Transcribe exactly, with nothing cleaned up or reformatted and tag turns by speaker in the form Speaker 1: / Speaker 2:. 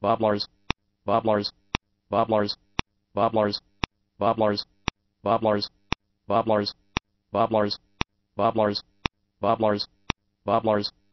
Speaker 1: Bob Mars, Bob Mars, Bob Mars, Bob Mars, Bob Mars, Bob Mars, Bob Mars, Bob Mars, Bob Mars, Bob Mars, Bob Mars.